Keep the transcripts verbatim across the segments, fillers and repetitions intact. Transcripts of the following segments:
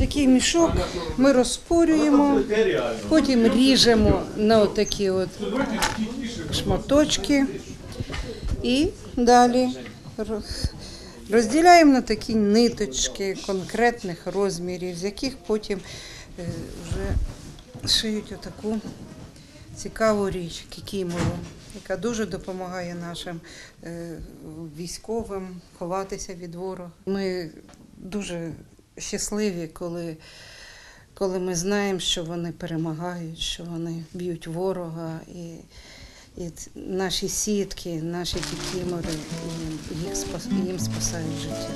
Такий мішок ми розпорюємо, потім ріжемо на такі от шматочки і далі розділяємо на такі ниточки конкретних розмірів, з яких потім вже шиють отаку цікаву річ – кікімору, яка дуже допомагає нашим військовим ховатися від ворога. Ми дуже щасливі, коли, коли ми знаємо, що вони перемагають, що вони б'ють ворога. І, і наші сітки, наші кікімори, їх спас, їм спасають життя.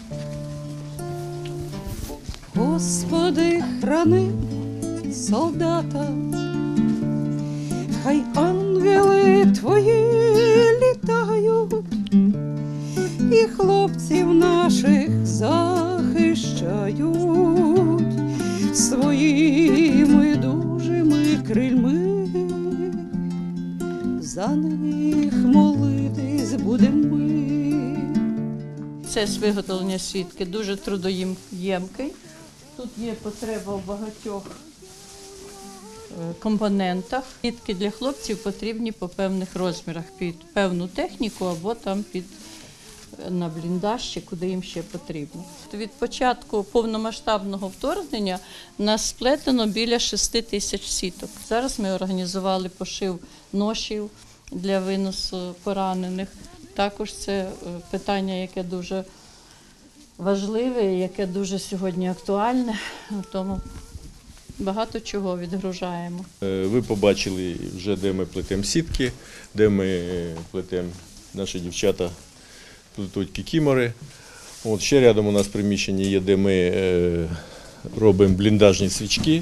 Господи, храни солдата, хай ангели Твої літають, і хлопців наших захищають своїми дужими крильми. За них молитись будемо ми. Процес виготовлення сітки дуже трудоємкий. Тут є потреба в багатьох компонентах. Сітки для хлопців потрібні по певних розмірах, під певну техніку або там під на бліндаж, чи куди їм ще потрібно. Від початку повномасштабного вторгнення нас сплетено біля шести тисяч сіток. Зараз ми організували пошив ношів для виносу поранених. Також це питання, яке дуже важливе, яке дуже сьогодні актуальне, тому багато чого відгружаємо. Ви побачили вже, де ми плетемо сітки, де ми плетемо, наші дівчата плетуть кікімори. От ще рядом у нас приміщення є, де ми е, робимо бліндажні свічки.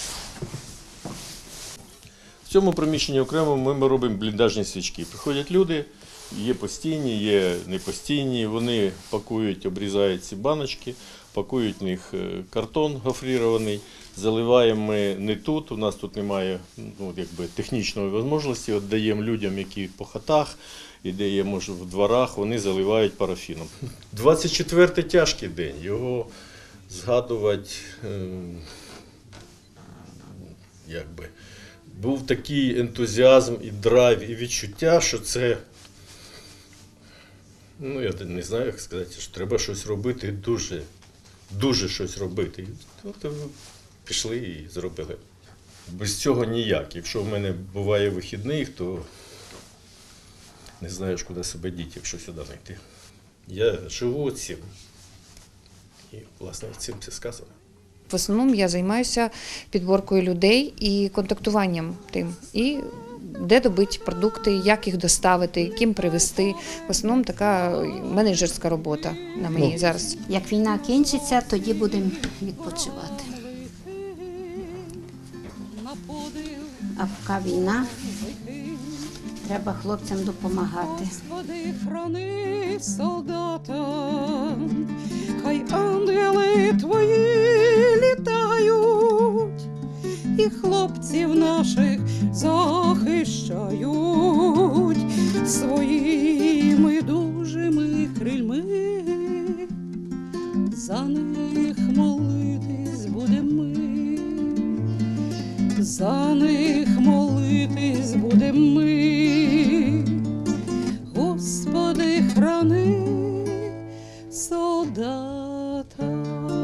В цьому приміщенні окремо ми, ми робимо бліндажні свічки. Приходять люди, є постійні, є непостійні, вони пакують, обрізають ці баночки, пакують в них картон гофрірований, заливаємо ми не тут, у нас тут немає ну, якби, технічної можливості, от даємо людям, які по хатах, і де є, може, в дворах, вони заливають парафіном. двадцять четвертий тяжкий день, його згадувати, якби, був такий ентузіазм і драйв, і відчуття, що це, ну, я не знаю, як сказати, що треба щось робити, дуже, дуже щось робити. От пішли і зробили. Без цього ніяк. Якщо в мене буває вихідний, то не знаєш, куди себе діти, якщо сюди не йти. Я живу цим. І, власне, цим це сказано. В основному я займаюся підборкою людей і контактуванням тим. І де добити продукти, як їх доставити, ким привезти. В основному така менеджерська робота на мені ну. зараз. Як війна кінчиться, тоді будемо відпочивати. А поки війна, треба хлопцям допомагати. Господи, храни солдата, хай ангели Твої літають, і хлопців наших захищають своїми дужими крильми. За них молитись будемо ми, за них молитись будемо ми. Господи, храни солдата.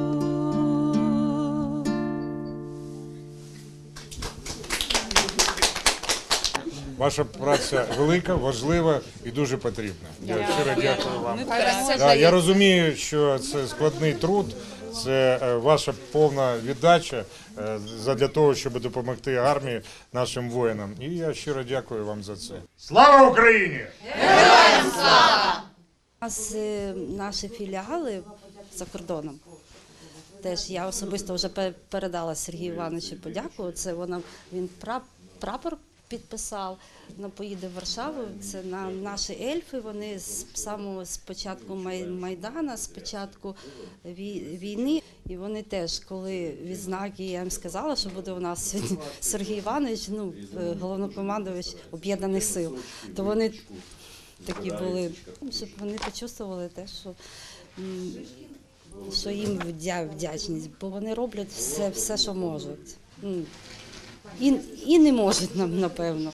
Ваша праця велика, важлива і дуже потрібна. Я щиро дякую вам. Да, я розумію, що це складний труд, це ваша повна віддача для того, щоб допомогти армії, нашим воїнам. І я щиро дякую вам за це. Слава Україні! Героям слава! У нас наші філіали за кордоном. Теж я особисто вже передала Сергію Івановичу подяку. Це вона, він прапор підписав, вона поїде в Варшаву. Це на наші ельфи, вони з самого спочатку Майдана, з початку війни. І вони теж, коли відзнаки, я їм сказала, що буде у нас Сергій Іванович, ну, головнокомандувач Об'єднаних сил, то вони такі були, щоб вони почувствували те, що що їм вдя- вдячність, бо вони роблять все, все що можуть. Ну, І, і не можуть, нам, напевно.